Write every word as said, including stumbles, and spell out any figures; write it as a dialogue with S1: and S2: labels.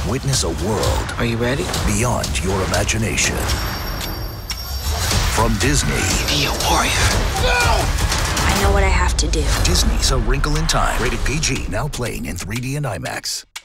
S1: Witness a world.
S2: Are you ready?
S1: Beyond your imagination. From Disney.
S2: Be a warrior.
S3: No! I know what I have to do.
S1: Disney's A Wrinkle in Time. Rated P G. Now playing in three D and IMAX.